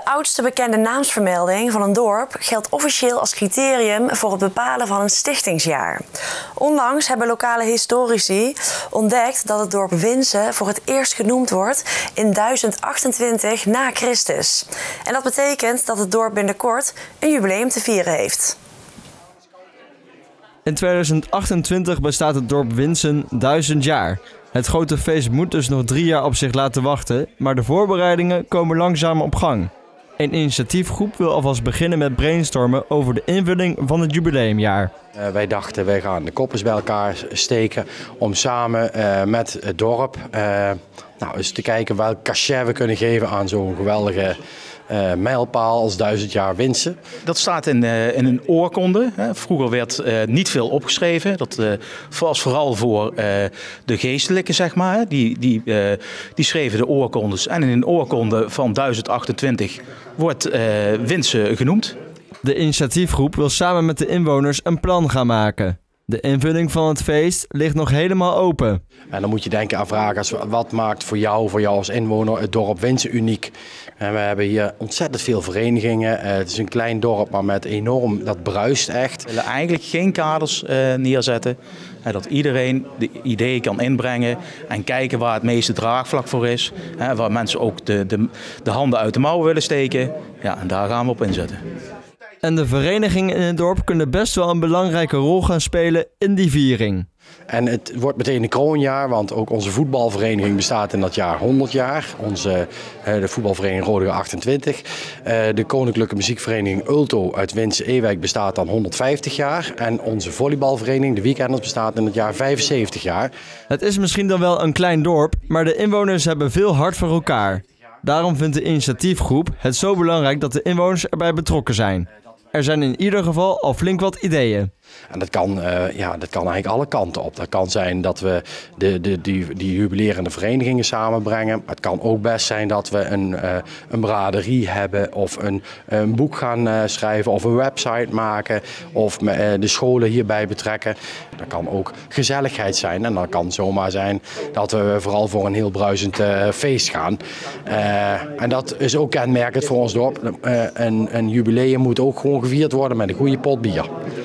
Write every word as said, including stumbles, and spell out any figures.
De oudste bekende naamsvermelding van een dorp geldt officieel als criterium voor het bepalen van een stichtingsjaar. Onlangs hebben lokale historici ontdekt dat het dorp Winssen voor het eerst genoemd wordt in duizend achtentwintig na Christus. En dat betekent dat het dorp binnenkort een jubileum te vieren heeft. In tweeduizend achtentwintig bestaat het dorp Winssen duizend jaar. Het grote feest moet dus nog drie jaar op zich laten wachten, maar de voorbereidingen komen langzaam op gang. Een initiatiefgroep wil alvast beginnen met brainstormen over de invulling van het jubileumjaar. Uh, wij dachten, wij gaan de koppels bij elkaar steken om samen uh, met het dorp uh, nou, eens te kijken welk cachet we kunnen geven aan zo'n geweldige uh, mijlpaal als duizend jaar Winssen. Dat staat in, uh, in een oorkonde. Hè. Vroeger werd uh, niet veel opgeschreven. Dat uh, was vooral voor uh, de geestelijken, zeg maar. Die, die, uh, die schreven de oorkondes. En in een oorkonde van duizend achtentwintig wordt uh, Winssen genoemd. De initiatiefgroep wil samen met de inwoners een plan gaan maken. De invulling van het feest ligt nog helemaal open. En dan moet je denken aan vragen als wat maakt voor jou, voor jou als inwoner, het dorp Winssen uniek. En we hebben hier ontzettend veel verenigingen. Het is een klein dorp, maar met enorm, dat bruist echt. We willen eigenlijk geen kaders uh, neerzetten. Hè, dat iedereen de ideeën kan inbrengen en kijken waar het meeste draagvlak voor is. Hè, waar mensen ook de, de, de handen uit de mouwen willen steken. Ja, en daar gaan we op inzetten. En de verenigingen in het dorp kunnen best wel een belangrijke rol gaan spelen in die viering. En het wordt meteen een kroonjaar, want ook onze voetbalvereniging bestaat in dat jaar honderd jaar. Onze, de voetbalvereniging Rodega achtentwintig. De Koninklijke Muziekvereniging Ulto uit Winssen-Ewijk bestaat dan honderdvijftig jaar. En onze volleybalvereniging, de Weekenders, bestaat in het jaar vijfenzeventig jaar. Het is misschien dan wel een klein dorp, maar de inwoners hebben veel hart voor elkaar. Daarom vindt de initiatiefgroep het zo belangrijk dat de inwoners erbij betrokken zijn. Er zijn in ieder geval al flink wat ideeën. En dat kan, uh, ja, dat kan eigenlijk alle kanten op. Dat kan zijn dat we de, de, die, die jubilerende verenigingen samenbrengen. Het kan ook best zijn dat we een, uh, een braderie hebben of een, een boek gaan uh, schrijven of een website maken of uh, de scholen hierbij betrekken. Dat kan ook gezelligheid zijn en dat kan zomaar zijn dat we vooral voor een heel bruisend uh, feest gaan. Uh, en dat is ook kenmerkend voor ons dorp. Uh, een, een jubileum moet ook gewoon gevierd worden met een goede pot bier.